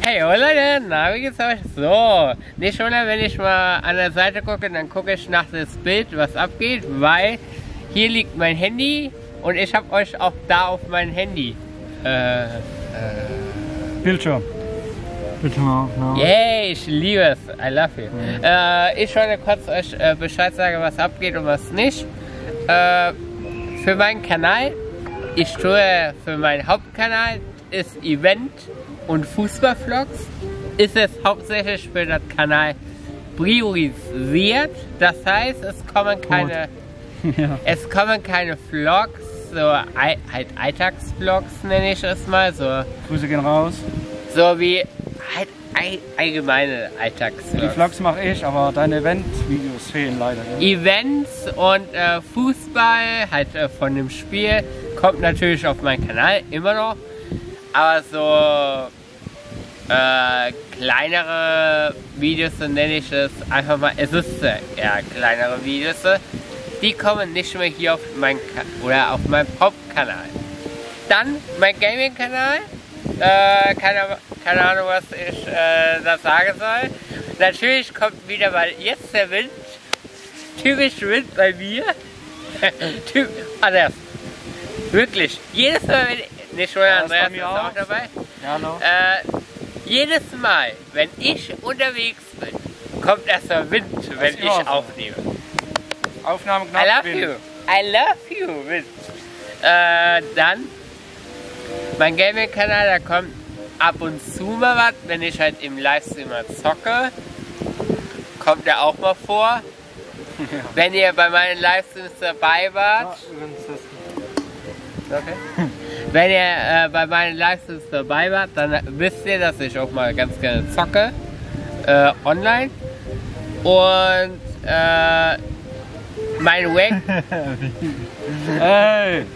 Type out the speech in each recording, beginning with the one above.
Hey, oh Leute, na, wie geht's euch? So, nicht wundern, wenn ich mal an der Seite gucke, dann gucke ich nach das Bild, was abgeht, weil hier liegt mein Handy und ich habe euch auch da auf mein Handy. Bildschirm. Bildschirmaufnahme. Yay, ich liebe es. I love you. Ich wollte kurz euch Bescheid sagen, was abgeht und was nicht. Für meinen Kanal, ich tue für meinen Hauptkanal, ist Event und Fußballvlogs. Ist es hauptsächlich für den Kanal priorisiert. Das heißt, es kommen keine, es kommen keine Vlogs, so halt Alltagsvlogs nenne ich es mal. So, Grüße gehen raus. so wie halt allgemeine Alltagsvlogs. Die Vlogs mache ich, aber deine Event-Videos fehlen leider. Ja. Events und Fußball, halt von dem Spiel, kommt natürlich auf meinen Kanal immer noch. Aber so kleinere Videos, so nenne ich es einfach mal, es ist eher kleinere Videos, die kommen nicht mehr hier auf meinen oder auf meinem Hauptkanal. Dann mein Gaming-Kanal, keine Ahnung, was ich da sagen soll. Natürlich kommt wieder mal jetzt der Wind, typisch Wind bei mir. Anders, wirklich, jedes Mal, wenn nicht schon, Andreas ist auch dabei. Ja, hallo. Jedes Mal, wenn ich unterwegs bin, kommt erst der Wind, wenn ich aufnehme. Aufnahmeknopf. I love you. I love you, Wind. Dann mein Gaming-Kanal, da kommt ab und zu mal was, wenn ich halt im Livestream mal zocke, kommt der auch mal vor. Ja. Wenn ihr bei meinen Livestreams dabei wart, okay. Wenn ihr bei meinen Livestreams dabei wart, dann wisst ihr, dass ich auch mal ganz gerne zocke, online. Und mein Wack. Hey!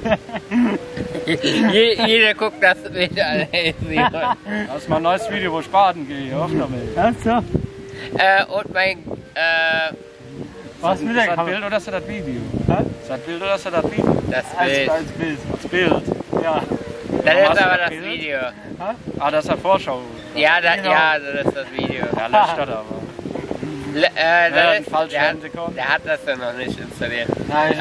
Jeder guckt das Bild an. Das ist mal ein neues Video, wo ich baden gehe. Hoffe damit. Also, und mein. was mit der Ist das Kamera? Bild oder ist das Video? Hä? Ist das Bild oder ist das Video? Das Bild. Als Bild. Das Bild. Ja. Das Warum ist hast du aber das das Bild? Video. Ah, das ist der Vorschau. Ja, Genau. ja, das ist das Video. Ja, löscht das aber. Das ist, falsch der, Sekunden. der hat das ja noch nicht installiert. Nein,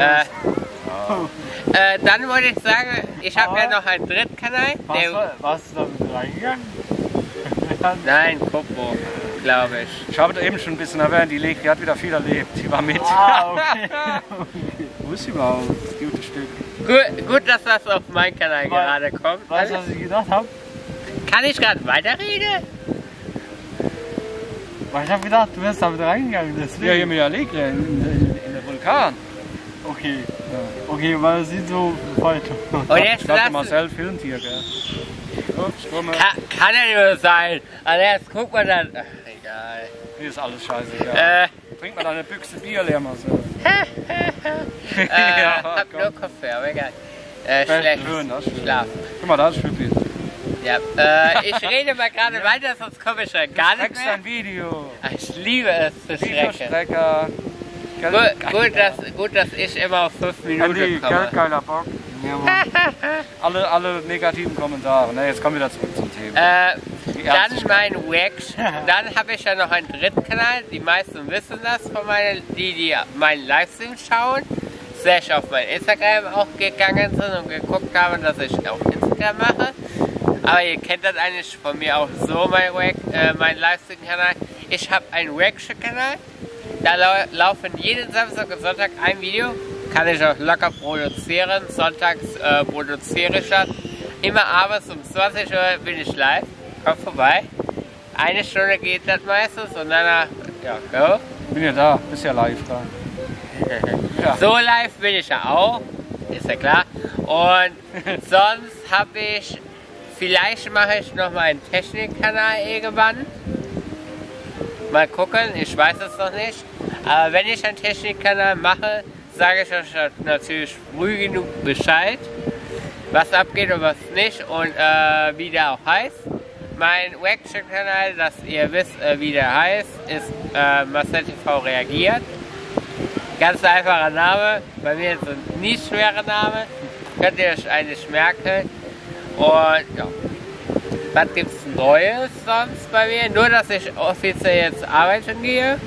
Dann wollte ich sagen, ich habe ja noch einen Drittkanal. warst du damit reingegangen? Nein, Kopo, glaube ich. Ich habe da eben schon ein bisschen erwähnt, die hat wieder viel erlebt. Die war mit. Ah, okay. Wo ist sie überhaupt? Das gute Stück. Gut, dass das auf meinen Kanal gerade kommt. Weißt du, was ich gedacht habe? Kann ich gerade weiterreden? Weil ich habe gedacht, du wärst damit reingegangen. Deswegen. Ja, hier mit der Legre in der Vulkan. Okay. Ja. Okay, weil es sieht so falsch aus. Und jetzt Ich dachte, lass, Marcel filmt hier, gell? Ups, komm mal. kann ja nicht mehr sein. Also jetzt guck mal dann. Ach, egal. Hier ist alles scheiße. Ja. Trink mal deine Büchse Bier leer, Marcel. Hab komm. nur Kaffee, aber egal. Schön, Schlecht. das ist schön. Schlaf. Guck mal, da ist Schüppi. Ja, ich rede mal gerade weiter, sonst komme ich schon gar nicht mehr. Ein Video. Ich liebe es zu strecken. Videostrecker. Gut, dass ich immer auf 5 Minuten Andy, komme. geldgeiler Bock. Alle negativen Kommentare. Ne, jetzt kommen wir wieder zurück zum Thema. Dann mein Wax. Dann habe ich ja noch einen dritten Kanal. Die meisten wissen das von meinen, die meinen Livestream schauen. Slash auf mein Instagram auch gegangen sind und geguckt haben, dass ich auf Instagram mache. Aber ihr kennt das eigentlich von mir auch so, mein Livestream-Kanal. Ich habe einen Reaction-Kanal. Da laufen jeden Samstag und Sonntag ein Video. Kann ich auch locker produzieren. Sonntags produziere ich das. Immer abends um 20 Uhr bin ich live. Kommt vorbei. Eine Stunde geht das meistens und danach, ja, go. Bin ja da, bist ja live da. Ja. So live bin ich ja auch, ist ja klar. Und sonst habe ich, vielleicht mache ich noch mal einen Technikkanal irgendwann. Mal gucken, ich weiß es noch nicht. Aber wenn ich einen Technikkanal mache, sage ich euch natürlich früh genug Bescheid, was abgeht und was nicht und wie der auch heißt. Mein Reaction-Kanal, dass ihr wisst, wie der heißt, ist Marcel TV reagiert. Ganz einfacher Name, bei mir ist ein nicht schwerer Name, könnt ihr euch eigentlich merken. Und ja, Was gibt's Neues sonst bei mir? Nur, dass ich offiziell jetzt arbeiten gehe.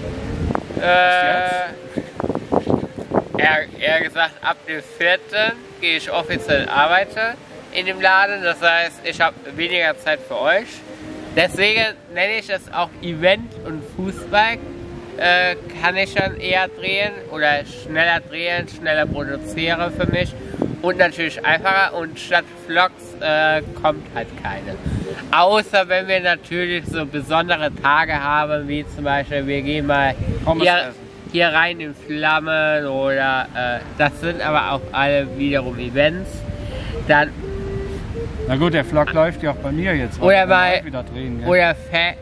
Eher gesagt, ab dem 4. gehe ich offiziell arbeiten in dem Laden. Das heißt, ich habe weniger Zeit für euch. Deswegen nenne ich es auch Event und Fußball. Kann ich dann eher drehen oder schneller drehen, schneller produzieren für mich. Und natürlich einfacher, und statt Vlogs kommt halt keine. Außer wenn wir natürlich so besondere Tage haben, wie zum Beispiel, wir gehen mal hier rein in Flammen oder das sind aber auch alle wiederum Events. Dann, na gut, der Vlog läuft ja auch bei mir jetzt. Oder mal wieder drehen, oder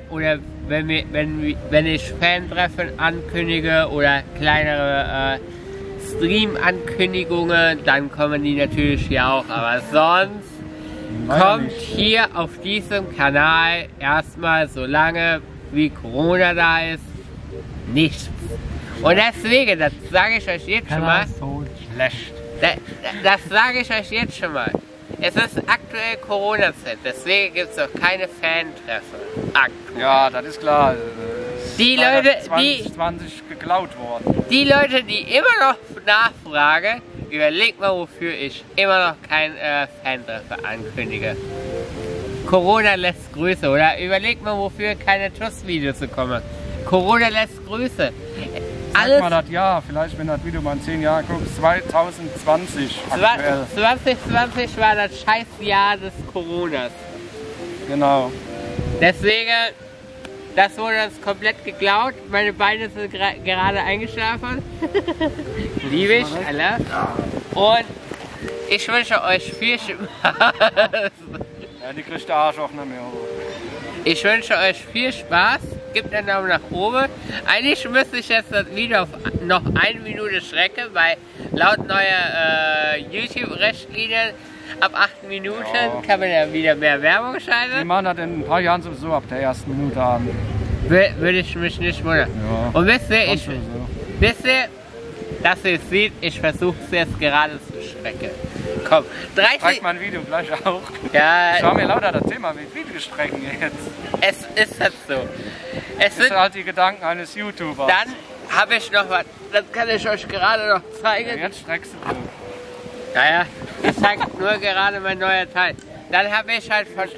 wenn ich Fan-Treffen ankündige oder kleinere Stream-Ankündigungen, dann kommen die natürlich hier auch. Aber sonst kommt hier auf diesem Kanal erstmal, solange wie Corona da ist, nichts. Und deswegen, das sage ich euch jetzt schon mal. So schlecht. Das sage ich euch jetzt schon mal. Es ist aktuell Corona-Zeit, deswegen gibt es auch keine Fan-Treffen. Aktuell. Ja, das ist klar. Die Leute, 2020 geklaut worden. Die Leute, die immer noch nachfragen, überlegt mal, wofür ich immer noch kein Fan-Treffen ankündige. Corona lässt Grüße, oder überlegt mal, wofür keine TUS-Videos kommen. Corona lässt Grüße. Sag mal das Jahr, vielleicht wenn das Video mal in 10 Jahren guckst, 2020 aktuell. 2020 war das Scheißjahr des Coronas. Genau. Deswegen, das wurde uns komplett geklaut. Meine Beine sind gerade eingeschlafen. Liebe ich, alle. Und ich wünsche euch viel Spaß. Ja, die kriegt der Arsch auch nicht mehr hoch. Ich wünsche euch viel Spaß. Gebt einen Daumen nach oben. Eigentlich müsste ich jetzt das Video auf noch 1 Minute strecken, weil laut neuer YouTube-Richtlinien ab 8 Minuten kann man ja wieder mehr Werbung schalten. Die machen das in ein paar Jahren sowieso ab der ersten Minute an. Würde ich mich nicht wundern. Ja. Und wisst ihr, dass ihr es seht, ich versuche es jetzt gerade zu strecken. Komm, 30... Zeig mein Video gleich auch. Ja, Ich schau mir lauter das Thema mit Videostrecken jetzt. es ist halt so. Es Das sind, sind halt die Gedanken eines YouTubers. dann habe ich noch was, das kann ich euch gerade noch zeigen. Ja, jetzt streckst du. Naja, ich zeige nur gerade mein neuer Teil. Dann habe ich halt von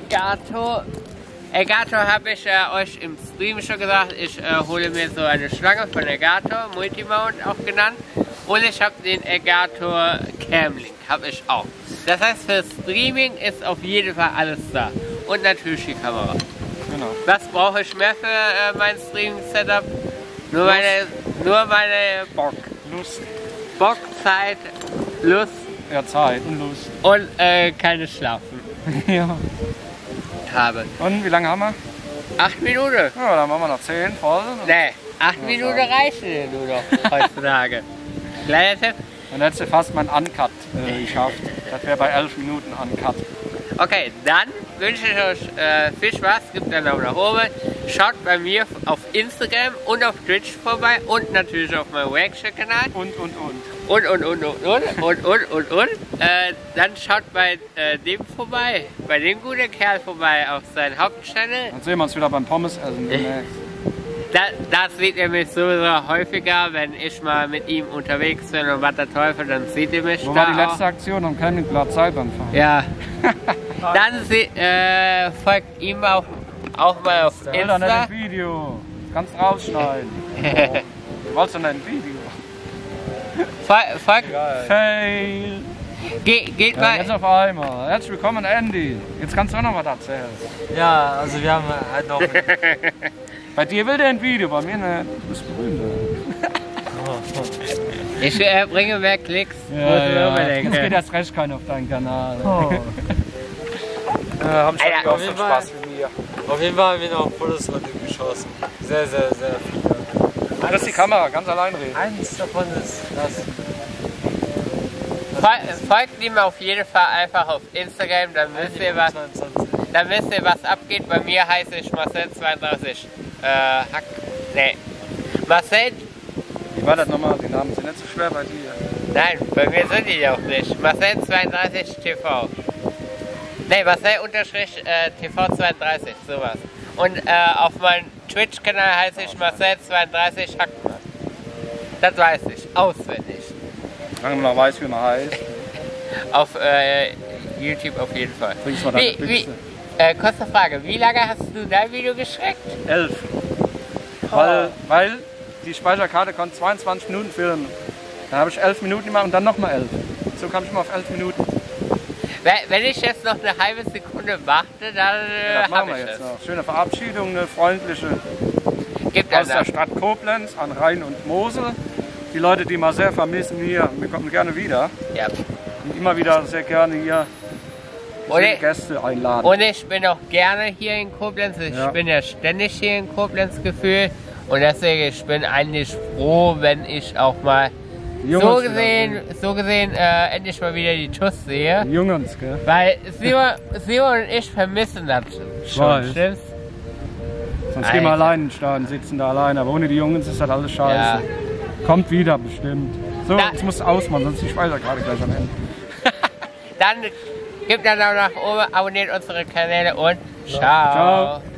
Elgato habe ich euch im Stream schon gesagt, ich hole mir so eine Schlange von Elgato, Multimount auch genannt. Und ich habe den Elgato Camlink, habe ich auch. Das heißt, für Streaming ist auf jeden Fall alles da. Und natürlich die Kamera. Genau. Was brauche ich mehr für mein Streaming-Setup? Nur meine Lust. Bock, Zeit, Lust Ja, Zeit und Lust. und keine Schlafen Ja. habe. Und wie lange haben wir? 8 Minuten. Ja, dann machen wir noch 10 voll. Nee, 8 Minuten reichen dir nur noch heutzutage. Kleiner Tipp. Dann hättest du fast mal einen Uncut geschafft. Das wäre bei 11 Minuten Uncut. Okay, dann wünsche ich euch viel Spaß, gebt einen Daumen nach oben. Schaut bei mir auf Instagram und auf Twitch vorbei und natürlich auf meinem Reaction-Kanal. Und. Dann schaut bei dem vorbei, bei dem guten Kerl vorbei auf seinem Hauptchannel. Dann sehen wir uns wieder beim Pommesessen demnächst. Das seht ihr mich sowieso häufiger, wenn ich mal mit ihm unterwegs bin und was der Teufel, dann seht ihr mich Wo da war die letzte auch. Aktion am Campingplatz Seilbahnfahren? Ja. Dann folgt ihm auch mal auf Das ist doch nicht Insta. ein Video. Das kannst du rausschneiden. Du wolltest doch nicht ein Video. Folgt, Fail. geht Ja, mal. jetzt auf einmal. Herzlich willkommen, Andy. Jetzt kannst du auch noch was erzählen. Ja, also wir haben halt noch. Bei dir will der ein Video, bei mir nicht. Du bist berühmt. Ich bringe mehr Klicks. Jetzt geht erst recht keiner auf deinen Kanal. Haben schon Alter, auch auf so jeden Spaß wie mir. Auf jeden Fall haben wir noch Fotos von ihm geschossen. Sehr, sehr, sehr viele. Das ist die Kamera, ganz allein reden. Eins davon ist das. Folgt ihm auf jeden Fall einfach auf Instagram, dann wisst ihr was. 22. Dann wisst ihr, was abgeht. Bei mir heiße ich Marcel32. Marcel. Wie war das nochmal? Die Namen sind nicht so schwer bei dir. Nein, bei mir sind die auch nicht. Marcel32 TV. Ne, Marcel-TV32, sowas. Und auf meinem Twitch-Kanal heiße ich Marcel32 Hackmann. Das weiß ich, auswendig. Wenn man noch weiß, wie man heißt. Auf YouTube auf jeden Fall. Bringst mal deine Büchse. Kurze Frage, wie lange hast du dein Video gestreckt? 11. Weil die Speicherkarte konnte 22 Minuten filmen. Dann habe ich 11 Minuten gemacht und dann nochmal 11. So kam ich immer auf 11 Minuten. Wenn ich jetzt noch eine halbe Sekunde warte, dann Das machen habe wir ich jetzt es. noch. Schöne Verabschiedung, eine freundliche Gibt aus es der Stadt Koblenz an Rhein und Mosel. Die Leute, die mal sehr vermissen hier, wir kommen gerne wieder. Ja. Und immer wieder sehr gerne hier Und Gäste einladen. Und ich bin auch gerne hier in Koblenz. Ich Ja. bin ja ständig hier in Koblenz gefühlt. Und deswegen, ich bin eigentlich froh, wenn ich auch mal Die Jungs so gesehen endlich mal wieder die TUS sehe. Die Jungs, gell? Weil Simon und ich vermissen das schon, weiß. stimmt's? Sonst gehen wir Alter. allein in den Stadion, sitzen da allein. Aber ohne die Jungs ist das alles scheiße. Ja. Kommt wieder bestimmt. So, Da- jetzt musst du ausmachen, sonst ist die Speicherkarte gleich am Ende. Dann gebt einen Daumen nach oben, abonniert unsere Kanäle und ciao. Ciao.